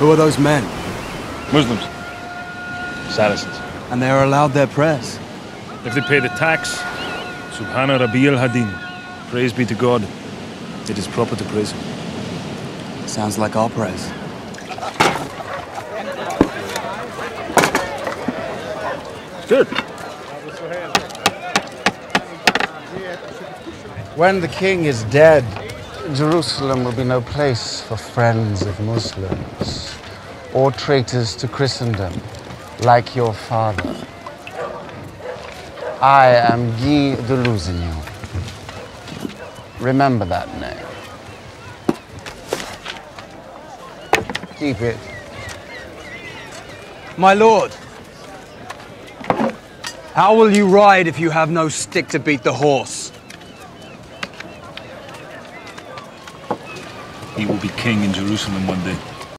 Who are those men? Muslims. Saracens. And they are allowed their prayers? If they pay the tax, Subhana Rabbi al-Hadin. Praise be to God. It is proper to praise him. Sounds like our prayers. Good. When the king is dead, Jerusalem will be no place for friends of Muslims or traitors to Christendom, like your father. I am Guy de Lusignan. Remember that name. Keep it. My lord, how will you ride if you have no stick to beat the horse? He will be king in Jerusalem one day.